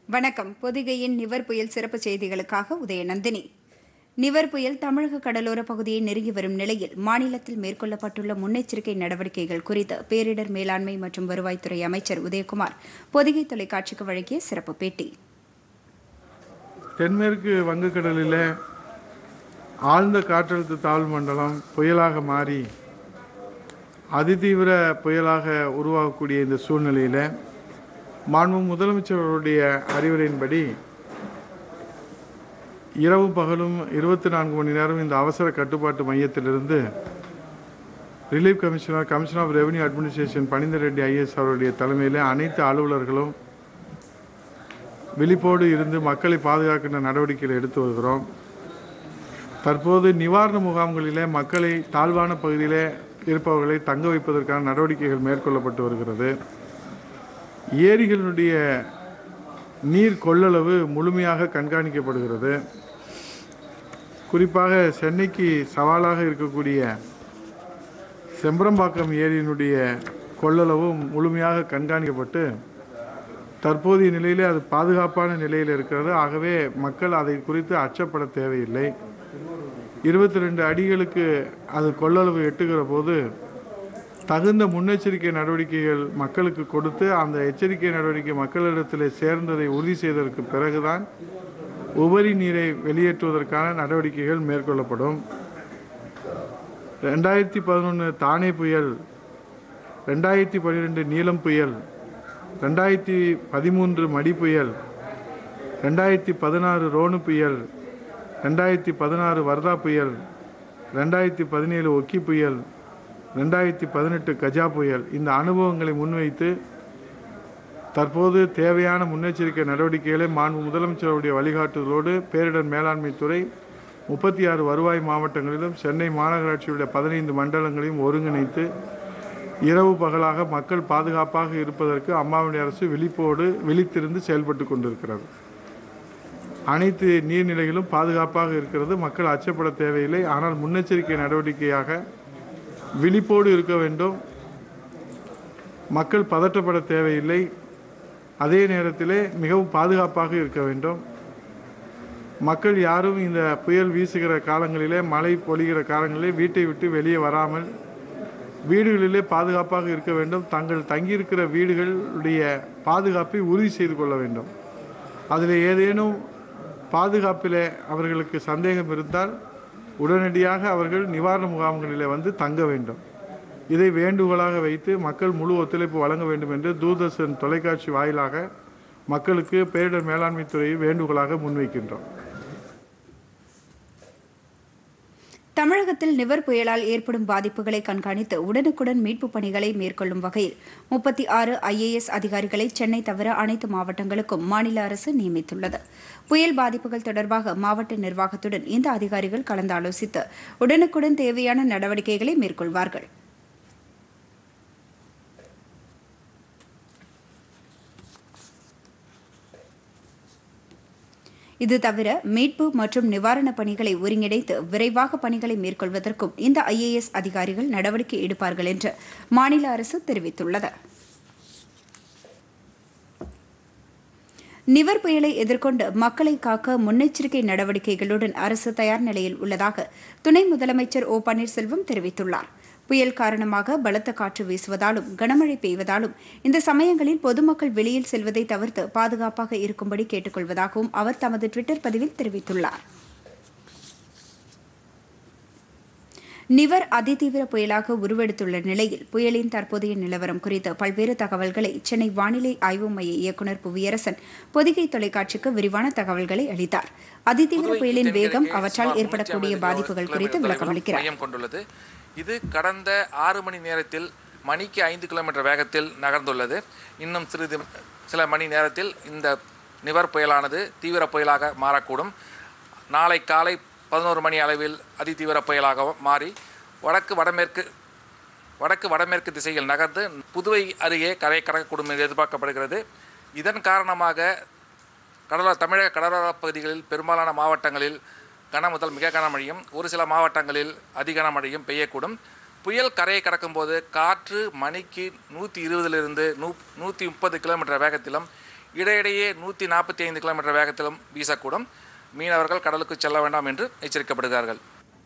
வணக்கம். பொதிகையின் நிவர் புயல் சிறப்பு செய்திகளுக்காக உதயநந்தினி. நிவர் புயல் தமிழக கடலோர பகுதியை நெருங்கி வரும் நிலையில் மாநிலத்தில் மேற்கொள்ளப்பட்டுள்ள முன்னெச்சரிக்கை நடவடிக்கைகள் குறித்து பேரிடர் மேலாண்மை மற்றும் வருவாய்த்துறை அமைச்சர் உதயகுமார் பொதிகை தொலைக்காட்சிக்கு வழங்கிய சிறப்பு பேட்டி. தென்மேற்கு வங்கக்கடலில் ஆழ்ந்த காற்றழுத்த தாழ்வு மண்டலம் புயலாக மாறி அதிதீவிர புயலாக உருவாகக்கூடிய இந்த சூழ்நிலையில் மாண்பு முதலமைச்சருடைய அறிவுரையின்படி இரவும் பகலும் 24 மணி நேரம் இந்த அவசர கட்டுப்பாட்டு மையத்திலிருந்து relief commissioner of revenue administration Phanindra Reddy IAS அவருடைய தலைமையில் அனைத்து அலுவலர்களும் விழிப்போடு இருந்து மக்களை பாதுகாக்கின்ற நடவடிக்கைகளை எடுத்து வருகிறோம். தற்போது நிவாரண முகாம்களிலே மக்களை தாழ்வான பகுதியிலே இருப்பவர்களை தங்க வைப்பதற்கான நடவடிக்கைகள் மேற்கொள்ளப்பட்டு வருகிறது. ஏரிகளுடைய நீர் கொள்ளளவு முழுமையாக கண்காணிக்கப்படுகிறது. குறிப்பாக சென்னைக்கு சவாலாக இருக்கக்கூடிய செம்பரம்பாக்கம் ஏரியினுடைய கொள்ளளவும் முழுமையாக கண்காணிக்கப்பட்டு தற்போதைய நிலையிலே அது பாதுகாப்பான நிலையில் இருக்கிறது. ஆகவே மக்கள் அதை குறித்து அச்சப்பட தேவையில்லை. 22 அடிகளுக்கு அது கொள்ளளவு எட்டுகிற போது தகுந்த முன்னெச்சரிக்கை நடவடிக்கைகள் மக்களுக்கு கொடுத்து அந்த எச்சரிக்கை நடவடிக்கை மக்களிடத்தில் சேர்ந்ததை உறுதி செய்ததற்கு பிறகுதான் உபரி நீரை வெளியேற்றுவதற்கான நடவடிக்கைகள் மேற்கொள்ளப்படும். 2011 தானே புயல், 2012 நீலம் புயல், 2013 மடி புயல், 2016 ரோனு புயல், 2016 வர்தா புயல், 2017 ஒக்கி புயல், 2018 கஜா புயல், இந்த அனுபவங்களை முன்வைத்து தற்போது தேவையான முன்னெச்சரிக்கை நடவடிக்கைகளை மாண்பு முதலமைச்சருடைய வழிகாட்டுதலோடு பேரிடர் மேலாண்மை துறை 36 வருவாய் மாவட்டங்களிலும் சென்னை மாநகராட்சியுடைய 15 மண்டலங்களையும் ஒருங்கிணைத்து இரவு பகலாக மக்கள் பாதுகாப்பாக இருப்பதற்கு அம்மாவின் அரசு விழித்திருந்து செயல்பட்டு கொண்டிருக்கிறது. அனைத்து நீர்நிலைகளும் பாதுகாப்பாக இருக்கிறது. மக்கள் அச்சப்பட தேவையில்லை. ஆனால் முன்னெச்சரிக்கை நடவடிக்கையாக விழிப்போடு இருக்க வேண்டும். மக்கள் பதற்றப்பட தேவையில்லை. அதே நேரத்திலே மிகவும் பாதுகாப்பாக இருக்க வேண்டும். மக்கள் யாரும் இந்த புயல் வீசுகிற காலங்களிலே, மழை பொழிகிற காலங்களிலே வீட்டை விட்டு வெளியே வராமல் வீடுகளிலே பாதுகாப்பாக இருக்க வேண்டும். தங்கள் தங்கியிருக்கிற வீடுகளுடைய பாதுகாப்பை உறுதி செய்து கொள்ள வேண்டும். அதில் ஏதேனும் பாதுகாப்பில் அவர்களுக்கு சந்தேகம் இருந்தால் உடனடியாக அவர்கள் நிவாரண முகாம்களில் வந்து தங்க வேண்டும். இதை வேண்டுகோளாக வைத்து மக்கள் முழு ஒத்துழைப்பு வழங்க வேண்டும் என்று தூர்தர்ஷன் தொலைக்காட்சி வாயிலாக மக்களுக்கு பேரிடர் மேலாண்மை துறையை வேண்டுகோளாக முன்வைக்கின்றோம். தமிழகத்தில் நிவர் புயலால் ஏற்படும் பாதிப்புகளை கண்காணித்து உடனுக்குடன் மீட்புப் பணிகளை மேற்கொள்ளும் வகையில் 36 IAS அதிகாரிகளை சென்னை தவிர அனைத்து மாவட்டங்களுக்கும் மாநில அரசு நியமித்துள்ளது. புயல் பாதிப்புகள் தொடர்பாக மாவட்ட நிர்வாகத்துடன் இந்த அதிகாரிகள் கலந்தாலோசித்து உடனுக்குடன் தேவையான நடவடிக்கைகளை மேற்கொள்வார்கள். இது தவிர மீட்பு மற்றும் நிவாரணப் பணிகளை ஒருங்கிணைத்து விரைவாக பணிகளை மேற்கொள்வதற்கும் இந்த IAS அதிகாரிகள் நடவடிக்கை எடுப்பார்கள் என்று மாநில அரசு தெரிவித்துள்ளது. நிவர் புயலை எதிர்கொண்டு மக்களை காக்க முன்னெச்சரிக்கை நடவடிக்கைகளுடன் அரசு தயார் நிலையில் உள்ளதாக துணை முதலமைச்சர் O பன்னீர்செல்வம் தெரிவித்துள்ளார். புயல் காரணமாக பலத்த காற்று வீசுவதாலும் கனமழை பெய்வதாலும் இந்த சமயங்களில் பொதுமக்கள் வெளியில் செல்வதை தவிர்த்து பாதுகாப்பாக இருக்கும்படி கேட்டுக் கொள்வதாகவும் அவர் தமது டுவிட்டர் பதிவில் தெரிவித்துள்ளார். நிவர் அதிதீவிர புயலாக உருவெடுத்துள்ள நிலையில் புயலின் தற்போதைய நிலவரம் குறித்து பல்வேறு தகவல்களை சென்னை வானிலை ஆய்வு மைய இயக்குநர் புவியரசன் பொதிகை தொலைக்காட்சிக்கு விரிவான தகவல்களை அளித்தார். அதிதீவிர புயலின் வேகம், அவற்றால் ஏற்படக்கூடிய பாதிப்புகள் குறித்து விளக்கமளிக்கிறார். இது கடந்த 6 மணி நேரத்தில் மணிக்கு 5 கிலோமீட்டர் வேகத்தில் நகர்ந்துள்ளது. இன்னும் சில மணி நேரத்தில் இந்த நிவர் புயலானது தீவிர புயலாக மாறக்கூடும். நாளை காலை 11 மணி அளவில் அதிதீவிர புயலாக மாறி வடக்கு வடமேற்கு திசையில் நகர்ந்து புதுவை அருகே கரை கடக்கக்கூடும் என்று எதிர்பார்க்கப்படுகிறது. இதன் காரணமாக தமிழக கடலோர பகுதிகளில் பெரும்பாலான மாவட்டங்களில் கன முதல் மிக கனமழையும், ஒரு சில மாவட்டங்களில் அதி கனமழையும் பெய்யக்கூடும். புயல் கரையை கடக்கும்போது காற்று மணிக்கு 120 130 கிலோமீட்டர் வேகத்திலும் இடையிடையே 145 கிலோமீட்டர் வேகத்திலும் வீசக்கூடும். மீனவர்கள் கடலுக்கு செல்ல வேண்டாம் என்று எச்சரிக்கப்படுகிறார்கள்.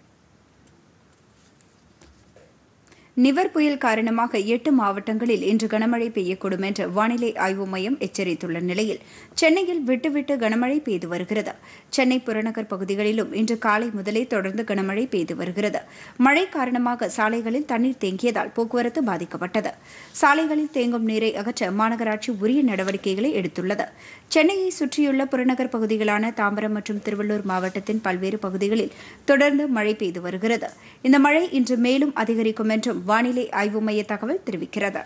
நிவர் புயல் காரணமாக 8 மாவட்டங்களில் இன்று கனமழை பெய்யக்கூடும் என்று வானிலை ஆய்வு மையம் எச்சரித்துள்ள நிலையில் சென்னையில் விட்டுவிட்டு கனமழை பெய்து வருகிறது. சென்னை புறநகர் பகுதிகளிலும் இன்று காலை முதலே தொடர்ந்து கனமழை பெய்து வருகிறது. மழை காரணமாக சாலைகளில் தண்ணீர் தேங்கியதால் போக்குவரத்து பாதிக்கப்பட்டது. சாலைகளில் தேங்கும் நீரை அகற்ற மாநகராட்சி உரிய நடவடிக்கைகளை எடுத்துள்ளது. சென்னையை சுற்றியுள்ள புறநகர் பகுதிகளான தாம்பரம் மற்றும் திருவள்ளூர் மாவட்டத்தின் பல்வேறு பகுதிகளில் தொடர்ந்து மழை பெய்து வருகிறது. இந்த மழை இன்று மேலும் அதிகரிக்கும் என்றும் வானிலை ஆய்வு மைய தகவல் தெரிவிக்கிறது.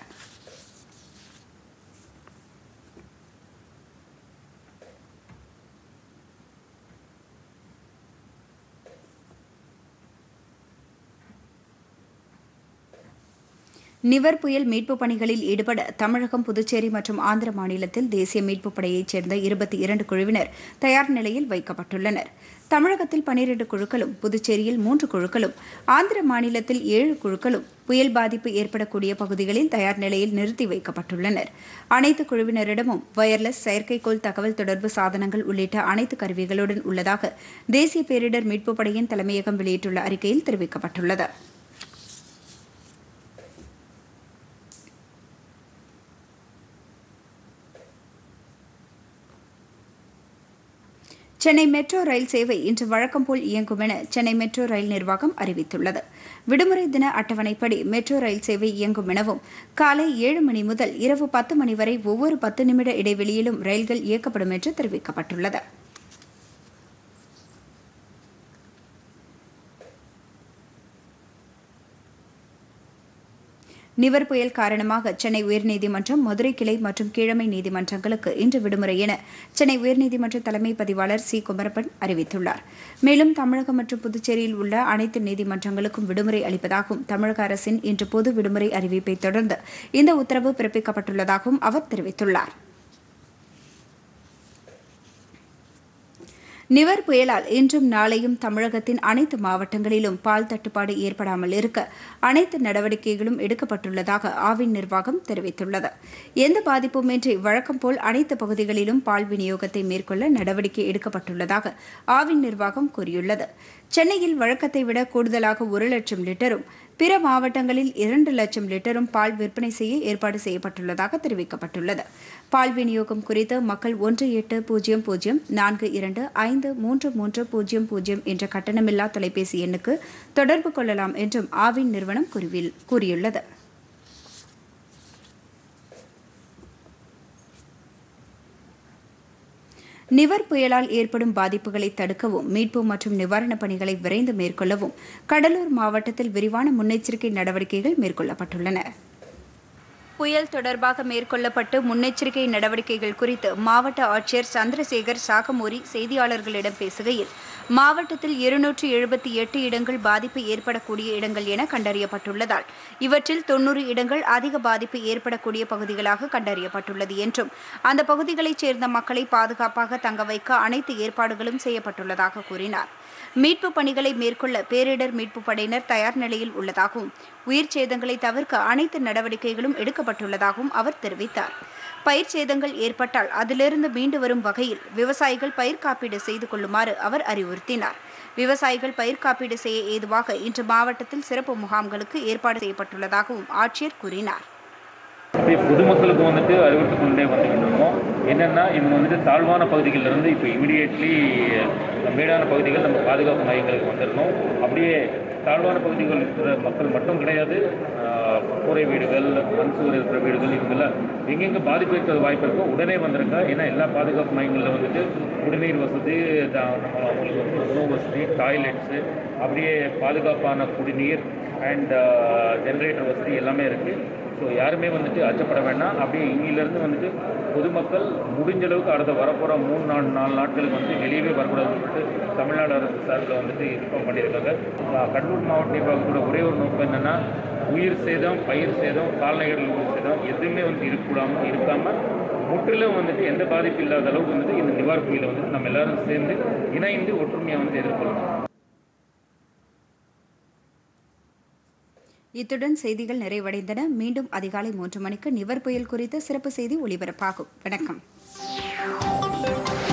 நிவர் புயல் மீட்புப் பணிகளில் ஈடுபட தமிழகம், புதுச்சேரி மற்றும் ஆந்திர மாநிலத்தில் தேசிய மீட்புப் படையைச் சேர்ந்த 22 குழுவினர் தயார் நிலையில் வைக்கப்பட்டுள்ளனர். தமிழகத்தில் 12 குழுக்களும், புதுச்சேரியில் 3 குழுக்களும், ஆந்திர மாநிலத்தில் 7 குழுக்களும் புயல் பாதிப்பு ஏற்படக்கூடிய பகுதிகளில் தயார் நிலையில் நிறுத்தி வைக்கப்பட்டுள்ளனர். அனைத்து குழுவினரிடமும் வயர்லெஸ், செயற்கைக்கோள் தகவல் தொடர்பு சாதனங்கள் உள்ளிட்ட அனைத்து கருவிகளுடன் உள்ளதாக தேசிய பேரிடர் மீட்புப் படையின் தலைமையகம் வெளியிட்டுள்ள அறிக்கையில் தெரிவிக்கப்பட்டுள்ளது. சென்னை மெட்ரோ ரயில் சேவை இன்று வழக்கம்போல் இயங்கும் என சென்னை மெட்ரோ ரயில் நிர்வாகம் அறிவித்துள்ளது. விடுமுறை தின அட்டவணைப்படி மெட்ரோ ரயில் சேவை இயங்கும் எனவும் காலை 7 மணி முதல் இரவு 10 மணி வரை ஒவ்வொரு 10 நிமிட இடைவெளியிலும் ரயில்கள் இயக்கப்படும் என்று தெரிவிக்கப்பட்டுள்ளது. நிவர் புயல் காரணமாக சென்னை உயர்நீதிமன்றம், மதுரை கிளை மற்றும் கீழமை நீதிமன்றங்களுக்கு இன்று விடுமுறை என சென்னை உயர்நீதிமன்ற தலைமை பதிவாளர் சி. குமரப்பன் அறிவித்துள்ளார். மேலும் தமிழகம் மற்றும் புதுச்சேரியில் உள்ள அனைத்து நீதிமன்றங்களுக்கும் விடுமுறை அளிப்பதாகவும் தமிழக அரசின் இன்று பொது விடுமுறை அறிவிப்பை தொடர்ந்து இந்த உத்தரவு பிறப்பிக்கப்பட்டுள்ளதாகவும் அவர் தெரிவித்துள்ளார். நிவர் புயலால் இன்றும் நாளையும் தமிழகத்தின் அனைத்து மாவட்டங்களிலும் பால் தட்டுப்பாடு ஏற்படாமல் இருக்க அனைத்து நடவடிக்கைகளும் எடுக்கப்பட்டுள்ளதாக ஆவின் நிர்வாகம் தெரிவித்துள்ளது. எந்த பாதிப்புமின்றி வழக்கம்போல் அனைத்து பகுதிகளிலும் பால் விநியோகத்தை மேற்கொள்ள நடவடிக்கை எடுக்கப்பட்டுள்ளதாக ஆவின் நிர்வாகம் கூறியுள்ளது. சென்னையில் வழக்கத்தை விட கூடுதலாக 1 லட்சம் லிட்டரும், பிற மாவட்டங்களில் 2 லட்சம் லிட்டரும் பால் விற்பனை செய்ய ஏற்பாடு செய்யப்பட்டுள்ளதாக தெரிவிக்கப்பட்டுள்ளது. பால் விநியோகம் குறித்து மக்கள் 18பூஜ்ஜியம்42533300 என்ற கட்டணமில்லா தொலைபேசி எண்ணுக்கு தொடர்பு கொள்ளலாம் என்றும் ஆவின் நிறுவனம் கூறியுள்ளது. நிவர் புயலால் ஏற்படும் பாதிப்புகளை தடுக்கவும், மீட்பு மற்றும் நிவாரணப் பணிகளை விரைந்து மேற்கொள்ளவும் கடலூர் மாவட்டத்தில் விரிவான முன்னெச்சரிக்கை நடவடிக்கைகள் மேற்கொள்ளப்பட்டுள்ளன. புயல் தொடர்பாக மேற்கொள்ளப்பட்டு முன்னெச்சரிக்கை நடவடிக்கைகள் குறித்து மாவட்ட ஆட்சியர் சந்திரசேகர் சாகமூரி செய்தியாளர்களிடம் பேசுகையில், மாவட்டத்தில் 278 இடங்கள் பாதிப்பு ஏற்படக்கூடிய இடங்கள் என கண்டறியப்பட்டுள்ளதால் இவற்றில் 90 இடங்கள் அதிக பாதிப்பு ஏற்படக்கூடிய பகுதிகளாக கண்டறியப்பட்டுள்ளது என்றும் அந்த பகுதிகளைச் சேர்ந்த மக்களை பாதுகாப்பாக தங்க வைக்க அனைத்து ஏற்பாடுகளும் செய்யப்பட்டுள்ளதாக கூறினார். மீட்பு பணிகளை மேற்கொள்ள பேரிடர் மீட்புப் படையினர் தயார் நிலையில் உள்ளதாகவும் உயிர் சேதங்களை தவிர்க்க அனைத்து நடவடிக்கைகளும் எடுக்கப்பட்டுள்ளதாகவும் அவர் தெரிவித்தார். பயிர் சேதங்கள் ஏற்பட்டால் அதிலிருந்து மீண்டு வரும் வகையில் விவசாயிகள் பயிர் காப்பீடு செய்து கொள்ளுமாறு அவர் அறிவுறுத்தினார். விவசாயிகள் பயிர் காப்பீடு செய்ய ஏதுவாக இன்று மாவட்டத்தில் சிறப்பு முகாம்களுக்கு ஏற்பாடு செய்யப்பட்டுள்ளதாகவும் ஆட்சியர் கூறினார். பொதுமக்களுக்கு அறிவுறுத்திக் கொண்டே வந்துகிட்டு இருக்கோம். என்னென்னா இவங்க தாழ்வான பகுதிகளிலிருந்து இப்போ இமீடியட்லி மேடான பகுதிகள் நம்ம பாதுகாப்பு மையங்களுக்கு வந்துடணும். அப்படியே தாழ்வான பகுதிகள் இருக்கிற மக்கள் மட்டும் கிடையாது, கூரை வீடுகள், மண் சுவர் இருக்கிற வீடுகள், இவங்கெல்லாம் எங்கெங்கே பாதிப்பு இருக்கிற வாய்ப்பு இருக்கோ உடனே வந்துருங்க. ஏன்னா எல்லா பாதுகாப்பு மையங்களில் குடிநீர் வசதி, அவங்களுக்கு உணவு வசதி, டாய்லெட்ஸு, அப்படியே பாதுகாப்பான குடிநீர் அண்ட் ஜென்ரேட்டர் வசதி எல்லாமே இருக்குது. ஸோ யாருமே அச்சப்பட வேண்டாம். அப்படியே இங்கிலிருந்து பொதுமக்கள் முடிஞ்ச அளவுக்கு அடுத்த வரப்போகிற 3-4 நாட்களுக்கு வெளியவே வரக்கூடாதுன்னு சொல்லிட்டு தமிழ்நாடு அரசு சார்பில் இன்ஃபார்ம் பண்ணியிருக்காங்க. கடலூர் மாவட்ட நிர்வாகத்தோட ஒரே ஒரு நோக்கம் என்னென்னா, உயிர் சேதம், பயிர் சேதம், கால்நடைகள் உயிர் சேதம் எதுவுமே இருக்காமல் முற்றிலும் எந்த பாதிப்பு இல்லாத அளவுக்கு இந்த நிவாரண புயலை நம்ம எல்லாரும் சேர்ந்து இணைந்து ஒற்றுமையாக எதிர்கொள்ளணும். இத்துடன் செய்திகள் நிறைவடைந்தன. மீண்டும் அதிகாலை 3 மணிக்கு நிவர் புயல் குறித்த சிறப்பு செய்தி ஒலிபரப்பாகும். வணக்கம்.